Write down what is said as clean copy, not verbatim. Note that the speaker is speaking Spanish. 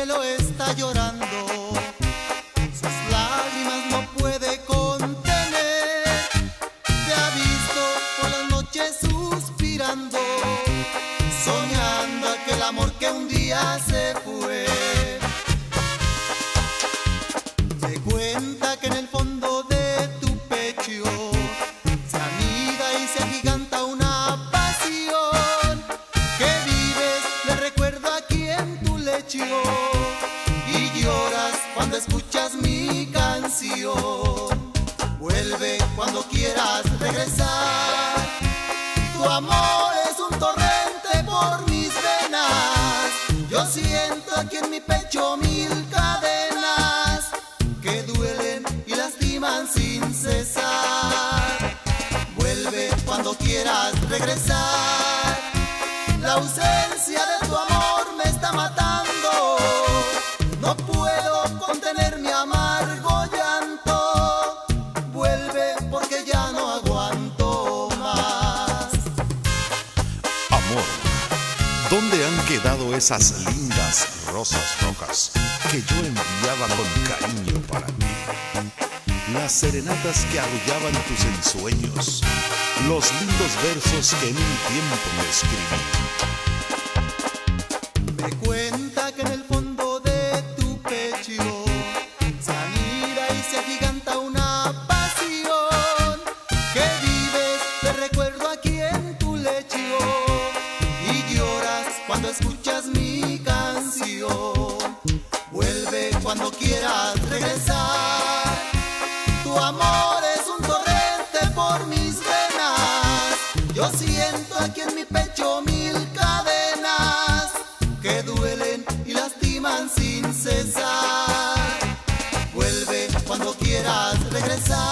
cielo está llorando, sus lágrimas no puede contener. Te ha visto por las noches suspirando, soñando aquel amor que un día se fue. Te cuenta que en el fondo de tu pecho se anida y se agiganta una pasión, que vives de recuerdo aquí en tu lecho y lloras cuando escuchas mi canción. Vuelve cuando quieras regresar, tu amor es un torrente por mis venas. Yo siento aquí en mi pecho mil cadenas que duelen y lastiman sin cesar. Vuelve cuando quieras regresar, la ausencia de tu amor me está matando. No puedo contener mi amargo llanto. Vuelve porque ya no aguanto más. Amor, ¿dónde han quedado esas lindas rosas rojas que yo enviaba con cariño para ti? Las serenatas que arrullaban tus ensueños, los lindos versos que en un tiempo me escribí. Me cuenta que en el fondo de tu pecho se anida y se agiganta una pasión, que vives de recuerdo aquí en tu lecho y lloras cuando escuchas mi canción. Vuelve cuando quieras regresar, tu amor es un torrente por mis venas. Yo siento aquí en mi pecho mil cadenas que duelen y lastiman sin cesar. Vuelve cuando quieras regresar.